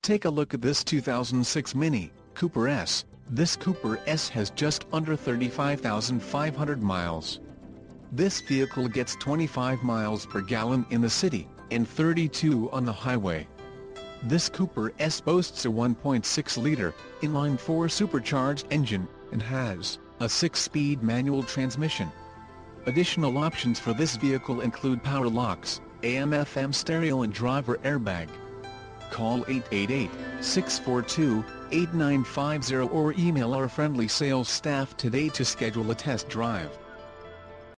take a look at this 2006 Mini Cooper S. This Cooper S has just under 35,500 miles. This vehicle gets 25 miles per gallon in the city, and 32 on the highway. This Cooper S boasts a 1.6-liter, inline-4 supercharged engine, and has a 6-speed manual transmission. Additional options for this vehicle include power locks, AM/FM stereo and driver airbag. Call 888-642-8950 or email our friendly sales staff today to schedule a test drive.